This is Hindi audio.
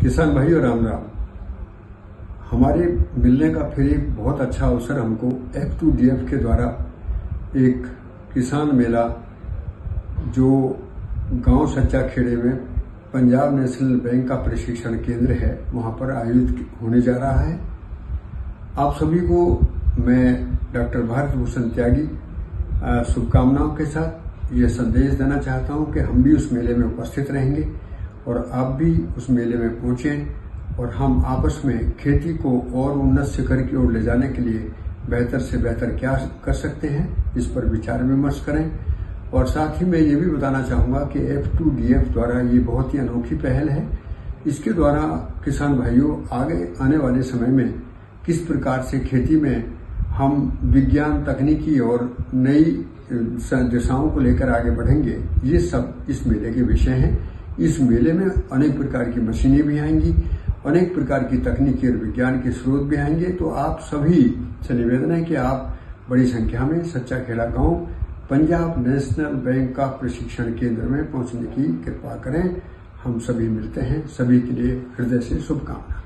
किसान भाइयों राम राम। हमारे मिलने का फिर एक बहुत अच्छा अवसर हमको F2DF के द्वारा एक किसान मेला जो गांव सच्चा खेड़े में पंजाब नेशनल बैंक का प्रशिक्षण केंद्र है वहां पर आयोजित होने जा रहा है। आप सभी को मैं डॉक्टर भारत भूषण त्यागी शुभकामनाओं के साथ ये संदेश देना चाहता हूं कि हम भी उस मेले में उपस्थित रहेंगे और आप भी उस मेले में पहुंचें और हम आपस में खेती को और उन्नत शिखर की ओर ले जाने के लिए बेहतर से बेहतर क्या कर सकते हैं इस पर विचार विमर्श करें। और साथ ही मैं ये भी बताना चाहूंगा कि F2DF द्वारा ये बहुत ही अनोखी पहल है। इसके द्वारा किसान भाइयों आगे आने वाले समय में किस प्रकार से खेती में हम विज्ञान तकनीकी और नई दिशाओं को लेकर आगे बढ़ेंगे, ये सब इस मेले के विषय हैं। इस मेले में अनेक प्रकार की मशीनें भी आएंगी, अनेक प्रकार की तकनीकी और विज्ञान के स्रोत भी आएंगे। तो आप सभी से निवेदन है कि आप बड़ी संख्या में सच्चा खेड़ा गांव पंजाब नेशनल बैंक का प्रशिक्षण केंद्र में पहुंचने की कृपा करें। हम सभी मिलते हैं। सभी के लिए हृदय से शुभकामनाएं।